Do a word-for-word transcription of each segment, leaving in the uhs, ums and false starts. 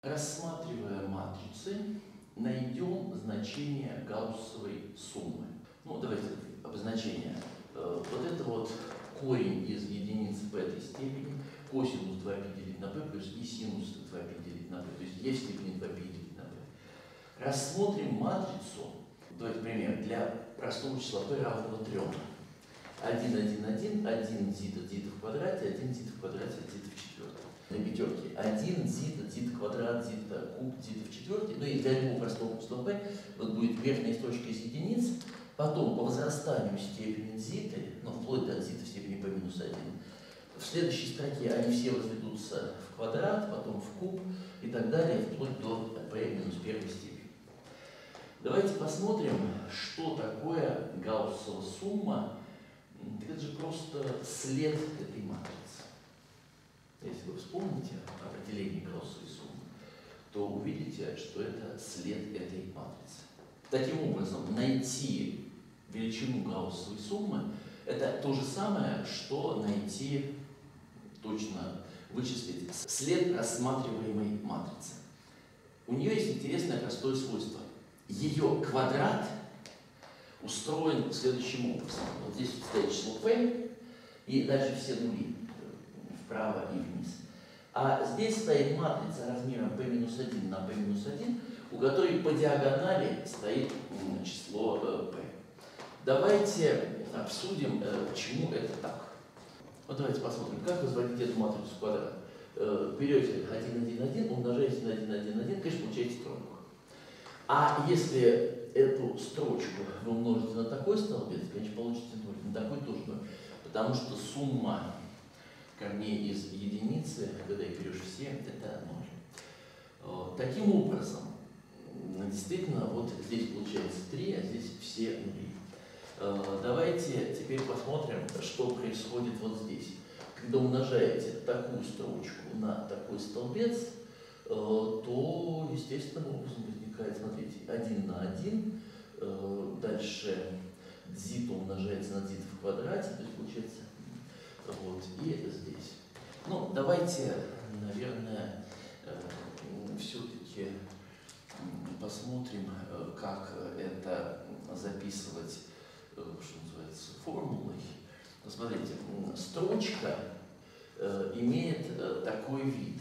Рассматривая матрицы, найдем значение гауссовой суммы. Ну, давайте обозначение. Вот это вот корень из единиц в этой степени, косинус два пи делить на p плюс и синус два пи делить на p, то есть e в степени два пи делить на p. Рассмотрим матрицу, давайте пример, для простого числа p равного трем. один, один, один, один зита, зита в квадрате, один зита в квадрате, зита в четвертой. Для пятерки один зита, зита квадрат, зита куб, зита в четвертой. Ну и для любого простого числа p вот будет верхняя строчка из единиц, потом по возрастанию степени зиты, ну вплоть до зита в степени p минус один, в следующей строке они все возведутся в квадрат, потом в куб и так далее, вплоть до p минус первой степени. Давайте посмотрим, что такое гауссова сумма. Это же просто след этой матрицы. Если вы вспомните определение гауссовой суммы, то увидите, что это след этой матрицы. Таким образом, найти величину гауссовой суммы – это то же самое, что найти, точно вычислить след рассматриваемой матрицы. У нее есть интересное простое свойство. Ее квадрат устроен следующим образом. Вот здесь стоит число p, и дальше все нули вправо и вниз. А здесь стоит матрица размером p минус один на p минус один, у которой по диагонали стоит число p. Давайте обсудим, почему это так. Вот давайте посмотрим, как возводить эту матрицу в квадрат. Берете один, один, один, умножаете на один, один, один, конечно, получаете тройку. А если эту строчку вы умножите на такой столбец, конечно, получите ноль, на такой тоже ноль, потому что сумма корней из единицы, когда их берешь все, это ноль. Таким образом, действительно, вот здесь получается три, а здесь все нули. Давайте теперь посмотрим, что происходит вот здесь. Когда умножаете такую строчку на такой столбец, то естественным образом возникает, смотрите, один на один, дальше зита умножается на зита в квадрате, то есть получается вот, и здесь. Ну, давайте, наверное, все-таки посмотрим, как это записывать, что называется, формулой. Смотрите, строчка имеет такой вид.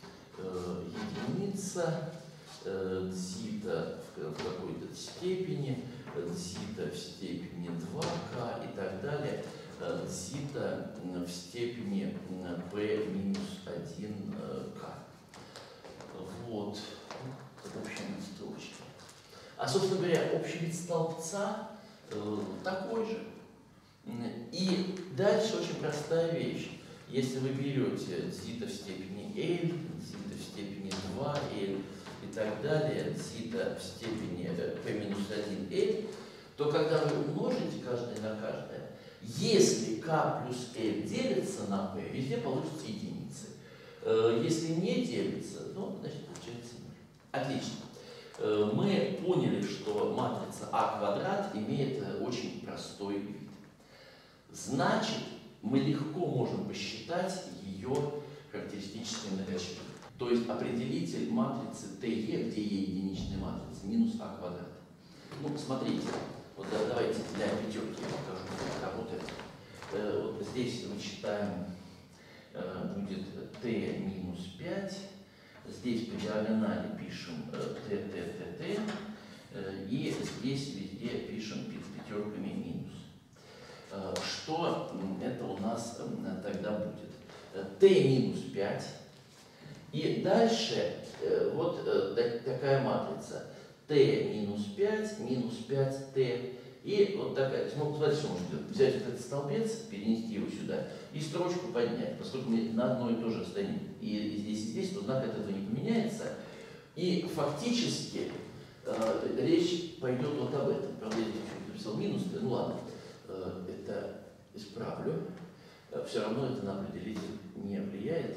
Единица, зита в какой-то степени, зита в степени два ка и так далее, зита в степени p минус один ка. Вот. Это общий вид строчки. А, собственно говоря, общий вид столбца такой же. И дальше очень простая вещь. Если вы берете зита в степени L, зита в степени два L и так далее, зита в степени p минус один L, то когда вы умножите каждое на каждое, если k плюс L делится на p, везде получится единицы. Если не делится, ну, значит, получается ноль. Отлично. Мы поняли, что матрица А квадрат имеет очень простой вид. Значит, мы легко можем посчитать ее характеристическое многочлен. То есть определитель матрицы ТЕ, где Е единичная матрица, минус А квадрат. Ну, смотрите, вот давайте для пятерки я покажу, как работает. Вот здесь мы считаем, будет Т минус пять. Здесь по диагонали пишем Т, Т, Т, Т. И здесь везде пишем пятерками минус. Что это у нас тогда будет? Т минус пять. И дальше вот такая матрица. Т минус пять, минус пять Т. И вот такая. То есть, ну, смотрите, что можно делать. Взять вот этот столбец, перенести его сюда и строчку поднять. Поскольку мы на одно и то же стоим и здесь, и здесь, то знак от этого не поменяется. И фактически э, речь пойдет вот об этом. Правда, я здесь написал минус, ну ладно. Это исправлю. Все равно это на определитель не влияет.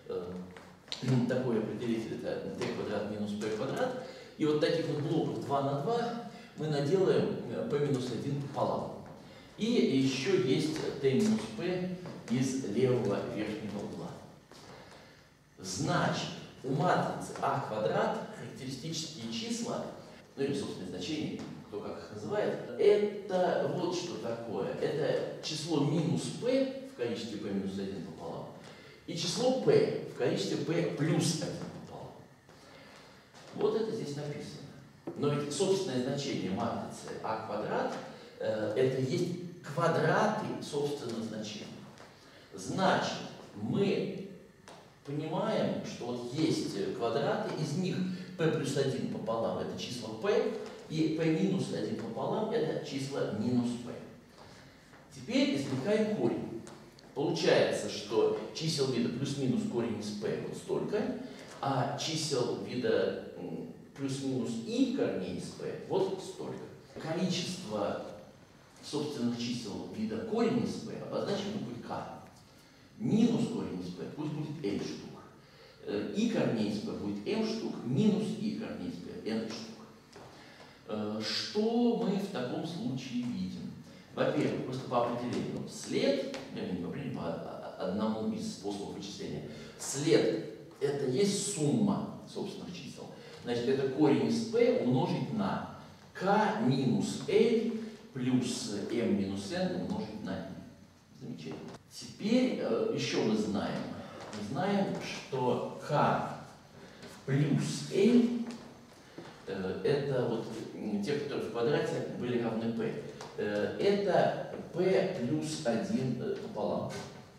Такой определитель — это t квадрат минус p квадрат. И вот таких вот блоков два на два мы наделаем p минус один пополам. И еще есть t минус p из левого верхнего угла. Значит, у матрицы А квадрат характеристические числа, ну или собственные значения, кто как их называет, это вот что такое. Это число минус p в количестве p минус один пополам и число p в количестве p плюс один пополам. Вот это здесь написано. Но ведь собственное значение матрицы А квадрат э, это есть квадраты собственных значений. Значит, мы понимаем, что вот есть квадраты, из них p плюс один пополам это число p, и p минус один пополам это число минус p. Теперь извлекаем корень. Получается, что чисел вида плюс-минус корень из p вот столько, а чисел вида плюс-минус и корней из p вот столько. Количество собственных чисел вида корень из p обозначено будет k. Минус корень из p пусть будет n штук. И корней из p будет m штук, минус и корней из p n штук. Что мы в таком случае видим? Во-первых, просто по определению, след, я не по определению, по одному из способов вычисления, след это есть сумма собственных чисел. Значит, это корень из p умножить на k минус l плюс m минус n умножить на n. Замечательно. Теперь э, еще мы знаем, мы знаем, что k плюс l э, это вот те, которые в квадрате были равны p. Э, это p плюс один э, пополам.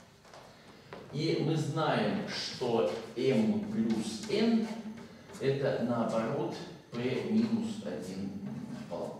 И мы знаем, что m плюс n это наоборот p минус один пополам.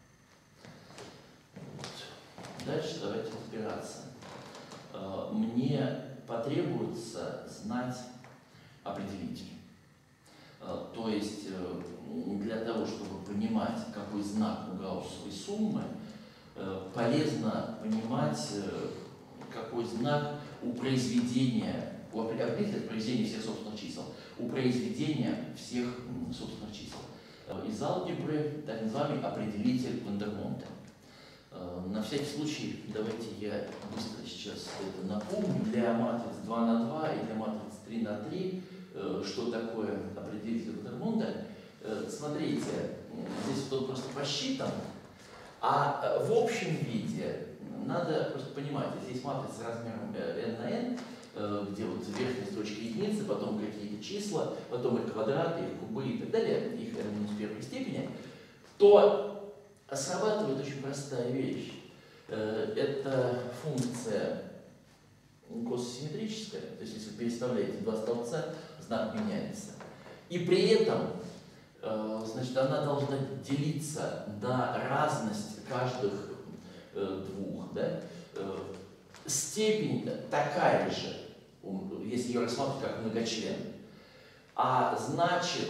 Вот. Дальше давайте разбираться. Мне потребуется знать определитель. То есть для того, чтобы понимать, какой знак у гауссовой суммы, полезно понимать, какой знак у произведения, у определителя произведения всех собственных чисел, у произведения всех собственных чисел. Из алгебры так называемый определитель Вандермонта. На всякий случай, давайте я быстро сейчас это напомню. Для матриц два на два и для матриц три на три, что такое определитель Вандермонта. Смотрите, здесь вот просто посчитан, а в общем виде надо просто понимать, здесь матрица размером n на n, где вот верхняя строчка единицы, потом какие-то числа, потом их квадраты, их кубы и так далее, их n минус первой степени, то срабатывает очень простая вещь. Это функция кососимметрическая, то есть если вы переставляете два столбца, знак меняется. И при этом, значит, она должна делиться на разность каждых двух. Да? Степень такая же, если ее рассматривать как многочлен. А значит,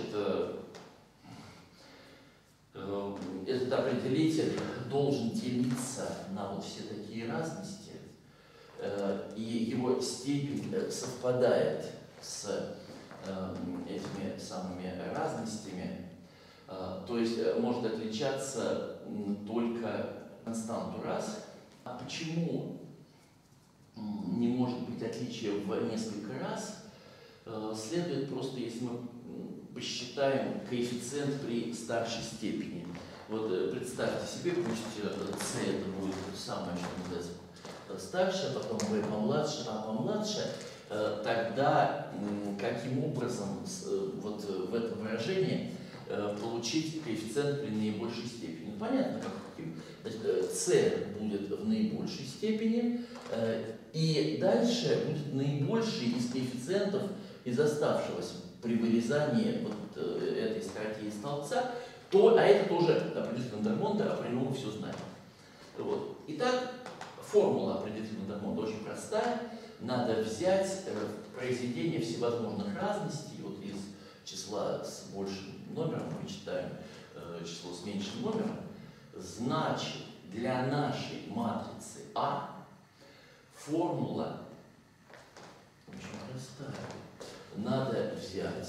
этот определитель должен делиться на вот все такие разности, и его степень совпадает с этими самыми разностями, то есть может отличаться только константу раз. А почему не может быть отличия в несколько раз? Следует просто, если мы посчитаем коэффициент при старшей степени. Вот представьте себе, пусть c это будет самое, что называется, старшее, потом b помладше, а помладше, тогда каким образом вот в этом выражении получить коэффициент при наибольшей степени? Ну, понятно, как каким. Значит, c будет в наибольшей степени, и дальше будет наибольший из коэффициентов из оставшегося при вырезании вот этой строки из столбца, то, а это тоже определитель Вандермонта, а про него мы все знаем. Вот. Итак, формула определителя Вандермонта очень простая. Надо взять произведение всевозможных разностей, вот из числа с большим номером мы читаем число с меньшим номером. Значит, для нашей матрицы А формула очень простая. Надо взять,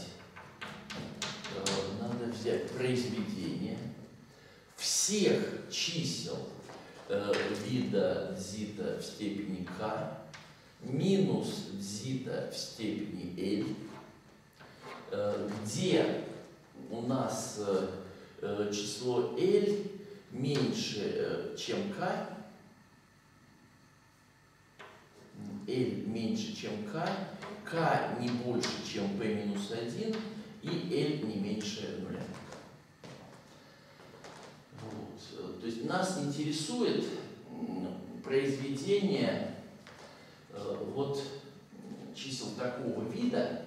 надо взять произведение всех чисел вида дзита в степени k минус дзита в степени l где у нас число L меньше, чем K, L меньше, чем K, K не больше, чем P минус один, и L не меньше нуля. Вот. То есть нас интересует произведение вот чисел такого вида.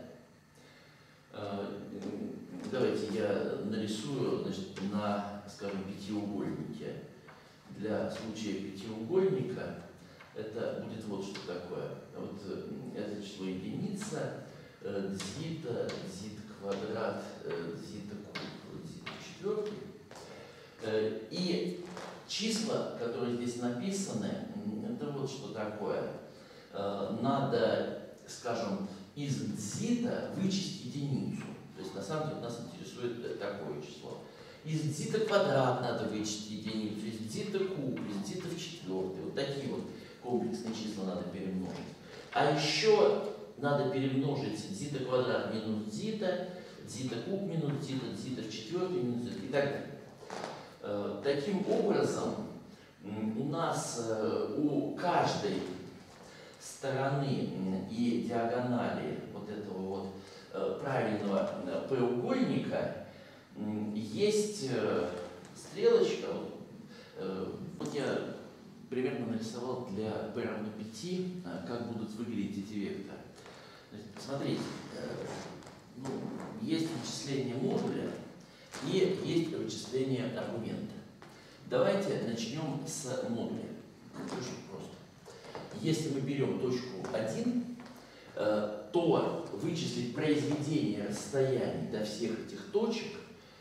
Давайте я нарисую, значит, на, скажем, пятиугольнике. Для случая пятиугольника это будет вот что такое. Вот это число единица, зита, зит квадрат, зита куб, зита четвертый. И числа, которые здесь написаны, это вот что такое. Надо, скажем, из зита вычесть единицу. То есть на самом деле нас интересует такое число. Из зита квадрат надо вычесть единицу, из зита куб, из зита в четвертый. Вот такие вот комплексные числа надо перемножить. А еще надо перемножить зита квадрат минус зита, зита куб минус зита, зита в четвертый минус зита и так далее. Таким образом, у нас у каждой стороны и диагонали вот этого вот правильного треугольника есть стрелочка. Вот я примерно нарисовал для p равно пяти, как будут выглядеть эти векторы. Смотрите, ну, есть вычисление модуля и есть вычисление аргумента. Давайте начнем с модуля. Очень просто. Если мы берем точку один, то вычислить произведение расстояний до всех этих точек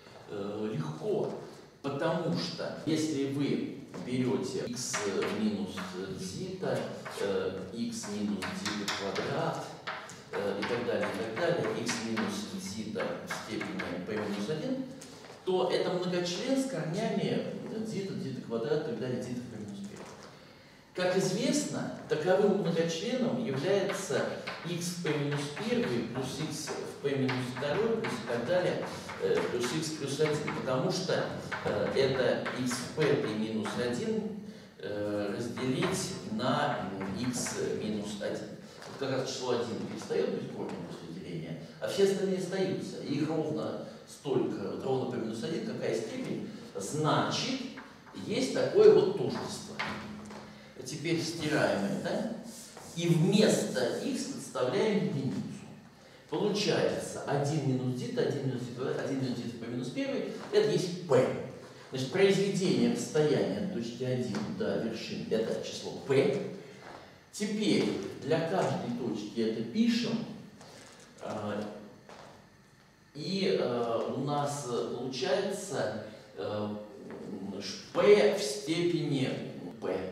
легко, потому что если вы берете x минус зита, x минус зита квадрат и так далее, и так далее, x минус зита в степени p минус один, то это многочлен с корнями зита, зита квадрат и так далее, зита в p минус один. Как известно, таковым многочленом является x в p минус один плюс x в p минус два плюс и так далее, плюс x плюс один, потому что это x в p минус один разделить на x минус один. Вот как раз число один перестает быть корнем после деления, а все остальные остаются. И их ровно столько, ровно p минус один, какая степень, значит, есть такое вот тождество. Теперь стираем это, и вместо x подставляем единицу. Получается один минус зита, один минус зита, один минус зита p минус один, это есть p. Значит, произведение расстояния от точки один до вершины – это число p. Теперь для каждой точки это пишем, и у нас получается p в степени p.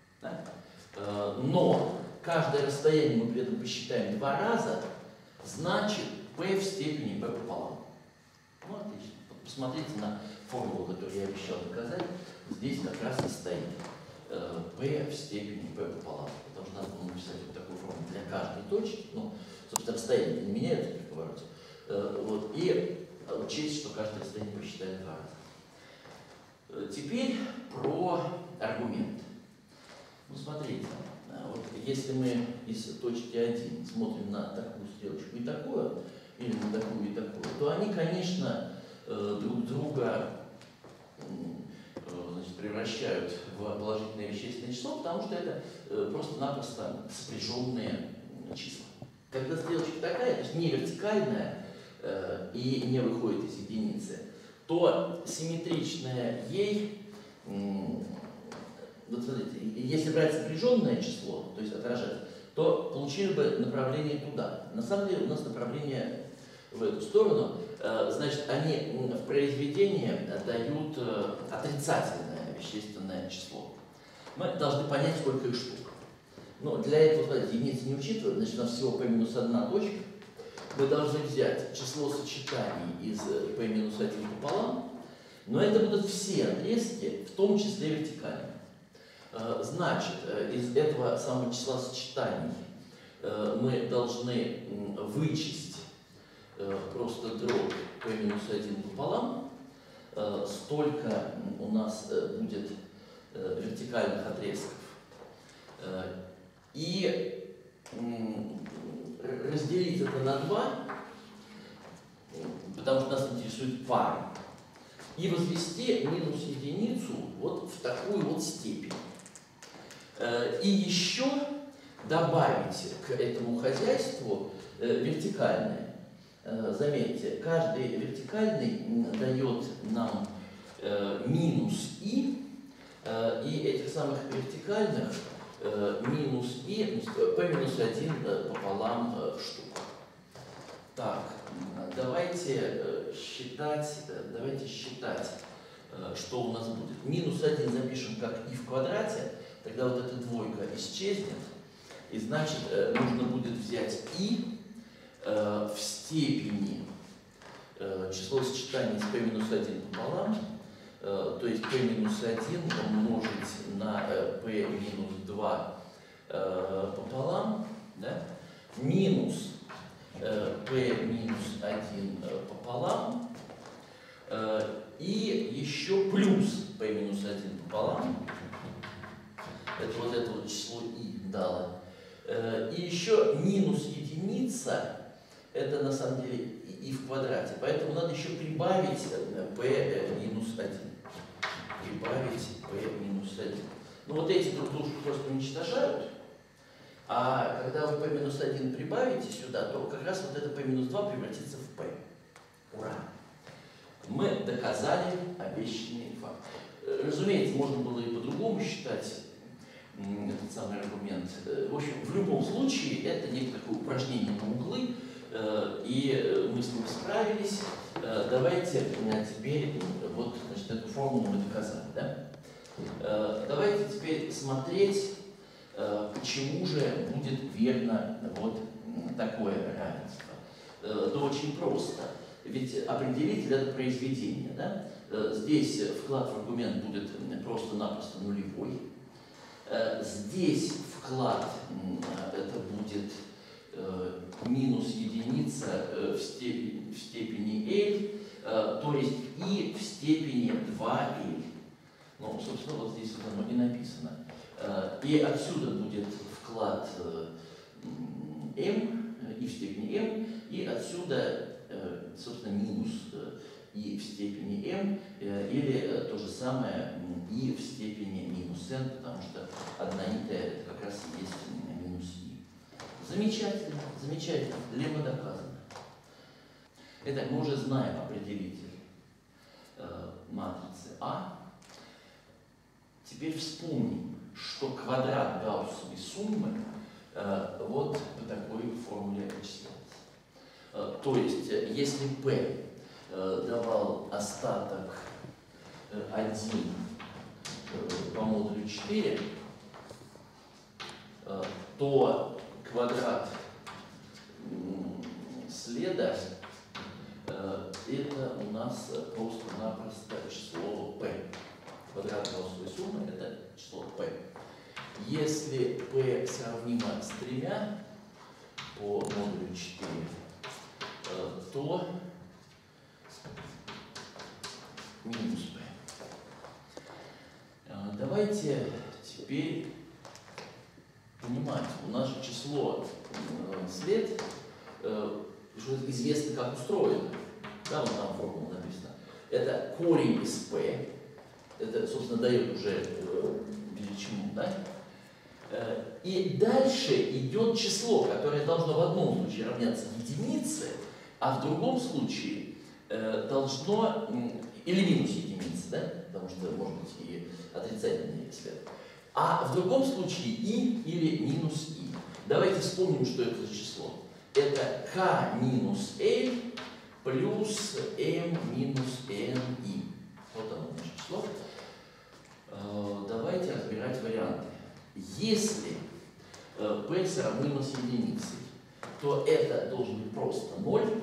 Но каждое расстояние мы при этом посчитаем два раза, значит p в степени p пополам. Ну, отлично. Посмотрите на формулу, которую я обещал доказать. Здесь как раз и стоит p в степени p пополам. Потому что надо было написать вот такую формулу для каждой точки. Ну, собственно, расстояние не меняется при повороте. Вот, и учесть, что каждое расстояние посчитает два раза. Теперь про аргумент. Ну, смотрите, вот если мы из точки один смотрим на такую стрелочку и такую, или на такую и такую, то они, конечно, друг друга значит, превращают в положительное вещественное число, потому что это просто-напросто сопряженные числа. Когда стрелочка такая, то есть не вертикальная и не выходит из единицы, то симметричная ей. Вот смотрите, если брать сопряженное число, то есть отражать, то получили бы направление туда. На самом деле у нас направление в эту сторону. Значит, они в произведении дают отрицательное вещественное число. Мы должны понять, сколько их штук. Но для этого, смотрите, единицы не учитывают, значит, у нас всего p минус одна точка. Мы должны взять число сочетаний из p минус один пополам, но это будут все отрезки, в том числе вертикальные. Значит, из этого самого числа сочетаний мы должны вычесть просто дробь p минус один пополам, столько у нас будет вертикальных отрезков. И разделить это на два, потому что нас интересует пара, и возвести минус единицу вот в такую вот степень. И еще добавить к этому хозяйству вертикальное. Заметьте, каждый вертикальный дает нам минус и, и этих самых вертикальных минус и p минус один пополам штук. Так, давайте считать, давайте считать, что у нас будет. Минус один запишем как и в квадрате, тогда вот эта двойка исчезнет, и значит нужно будет взять и в степени число сочетаний с p минус один пополам, то есть p минус один умножить на p минус два пополам, да, минус p минус один пополам, и еще плюс p минус один пополам, это вот это вот число и дало, и еще минус единица, это на самом деле и в квадрате, поэтому надо еще прибавить p минус один. Прибавить p минус один. Ну вот эти друг дружку просто уничтожают, а когда вы p минус один прибавите сюда, то как раз вот это p минус два превратится в p. Ура! Мы доказали обещанный факт. Разумеется, можно было и по-другому считать этот самый аргумент. В общем, в любом случае, это некое такое упражнение на углы, и мы с ним справились. Давайте теперь, вот, значит, эту формулу мы доказали, да? Давайте теперь смотреть, почему же будет верно вот такое равенство. Да очень просто. Ведь определитель — это произведение, да? Здесь вклад в аргумент будет просто-напросто нулевой. Здесь вклад это будет минус единица в степени, в степени L, то есть и в степени два L. Ну, собственно, вот здесь вот оно и написано. И отсюда будет вклад m и в степени m, и отсюда, собственно, минус и в степени m, или то же самое и в степени минус n, потому что одноритая это как раз и есть минус и. Замечательно, замечательно, лемма доказана. Итак, мы уже знаем определитель э, матрицы А. Теперь вспомним, что квадрат гауссовой суммы э, вот по такой формуле вычисляется. Э, то есть, если P э, давал остаток э, один э, по модулю четыре, э, то квадрат следа э, это у нас просто-напросто число p. Квадрат гауссовой суммы это число p. Если p сравнимо с тремя по модулю четыре, э, то минус p. Э, давайте теперь понимать, у нас же число э, след э, известно, как устроено. Да, вот там формула написана. Это корень из p. Это, собственно, дает уже э, величину, да? Э, и дальше идет число, которое должно в одном случае равняться единице, а в другом случае э, должно, или минус единице, да? Потому что может быть и отрицательный след. А в другом случае и или минус и. Давайте вспомним, что это за число. Это k минус l плюс m минус ni. Вот оно наше число. Давайте разбирать варианты. Если p сравнимо с единицей, то это должен быть просто ноль.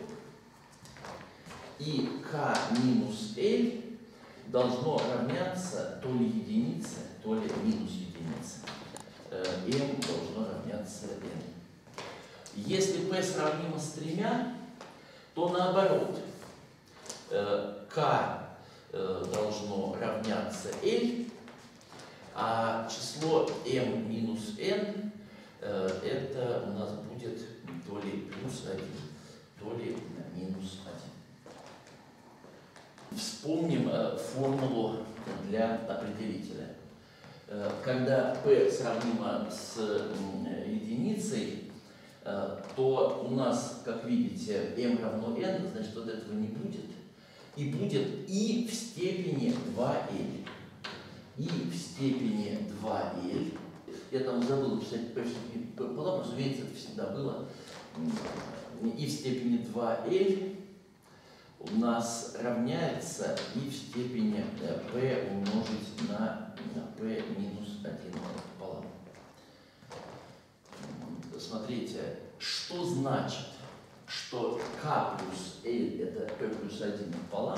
И k минус l должно равняться то ли единице, то ли минус единице. m должно равняться n. Если p сравнимо с тремя, то наоборот, k должно равняться L, а число m минус n это у нас будет то ли плюс один, то ли минус один. Вспомним формулу для определителя. Когда p сравнимо с единицей, то у нас, как видите, m равно n, значит, вот этого не будет. И будет и в степени два эль. И в степени два эль. Я там забыл написать p в степени пополам, разумеется, это всегда было. И в степени два эль у нас равняется и в степени p умножить на p минус один пополам. Смотрите, что значит, что k плюс l это p плюс один пополам,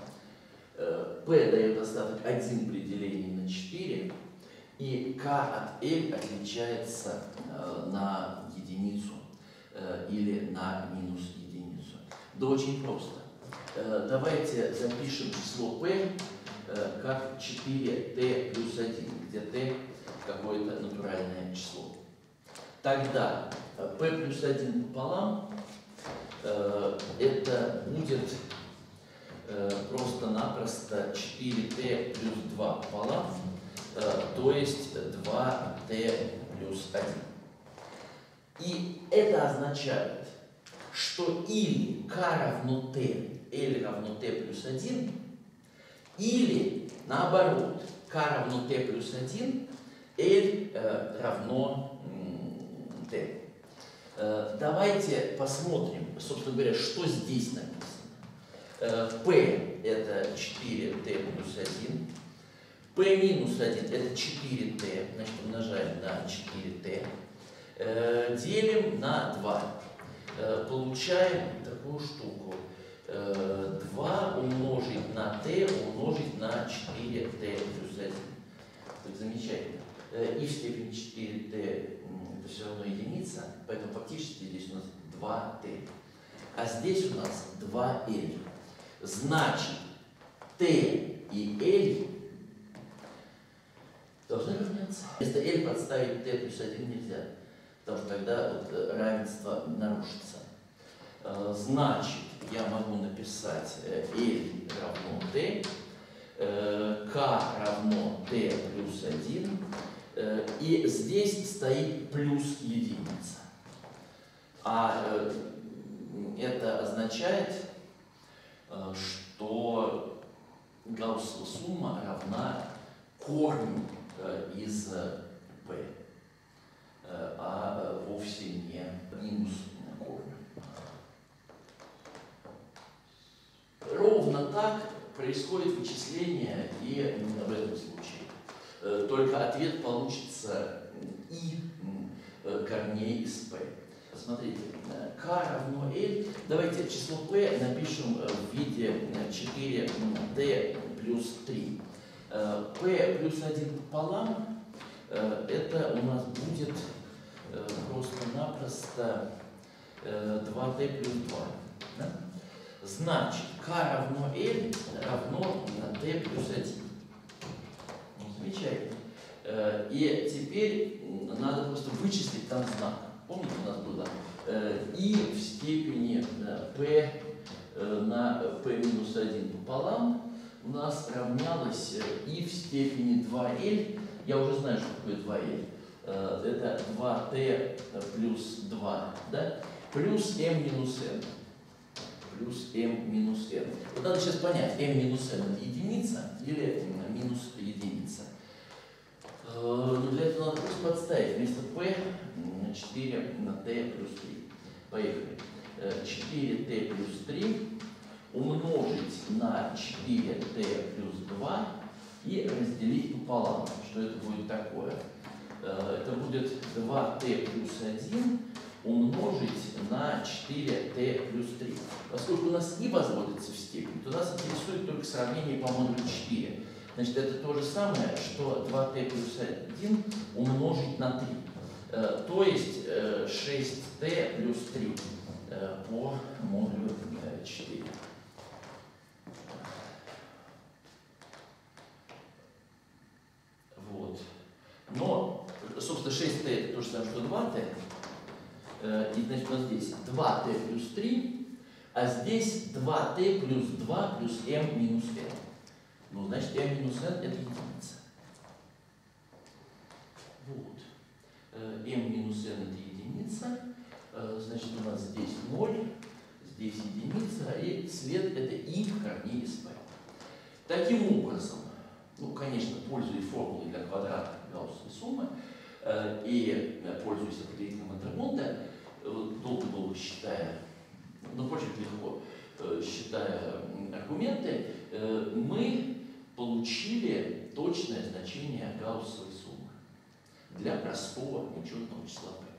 p дает остаток один при делении на четыре, и k от l отличается на единицу или на минус единицу. Да очень просто. Давайте запишем число p как четыре тэ плюс один, где t какое-то натуральное число. Тогда p плюс один пополам это будет просто-напросто четыре тэ плюс два пополам, то есть два тэ плюс один. И это означает, что или k равно t, l равно t плюс один, или наоборот, k равно t плюс один, l равно t. Давайте посмотрим, собственно говоря, что здесь написано. P это четыре тэ плюс один, p минус один это четыре тэ, значит умножаем на четыре тэ, делим на два. Получаем такую штуку. два умножить на t умножить на четыре тэ плюс один. Так, замечательно. И в степени четыре тэ это все равно единица, поэтому фактически здесь у нас два тэ. А здесь у нас два эль. Значит, t и l должны равняться. Вместо l подставить t плюс один нельзя, потому что тогда вот равенство нарушится. Значит, я могу написать l равно t, k равно t плюс один, и здесь стоит плюс единица. А это означает, что гауссова сумма равна корню из p, а вовсе не минус корню. Ровно так происходит вычисление и в этом случае. Только ответ получится и корней из p. Смотрите, k равно l. Давайте число p напишем в виде четыре тэ плюс три. p плюс один пополам это у нас будет просто-напросто два тэ плюс два. Да? Значит, k равно l равно t плюс один. Ну, замечательно. И теперь надо просто вычислить там знак. Помните, у нас было и в степени p на p минус один пополам у нас равнялось и в степени два эль. Я уже знаю, что такое два эль. Это два тэ плюс два, да? Плюс m минус n. Плюс m минус n. Вот надо сейчас понять, m минус n это единица или минус единица. Но для этого надо просто подставить вместо p четыре на t плюс три. Поехали. четыре тэ плюс три умножить на четыре тэ плюс два и разделить пополам. Что это будет такое? Это будет два тэ плюс один умножить на четыре тэ плюс три. Поскольку у нас и возводится в степень, то нас интересует только сравнение по модулю четыре. Значит, это то же самое, что два тэ плюс один умножить на три. То есть шесть тэ плюс три по модулю четыре. Вот. Но, собственно, шесть тэ это то же самое, что два тэ. И, значит, у нас здесь два тэ плюс три, а здесь два тэ плюс два плюс m минус n. Ну, значит, m минус n это единица. Вот. m минус n это единица. Значит, у нас здесь ноль, здесь единица, и цвет это и в корне из p. Таким образом, ну, конечно, пользуясь формулой для квадрата гауссовой суммы и пользуясь определителем Интермонта, долго долго считая, но впрочем, легко считая аргументы, мы получили точное значение гауссовой суммы для простого нечетного числа p.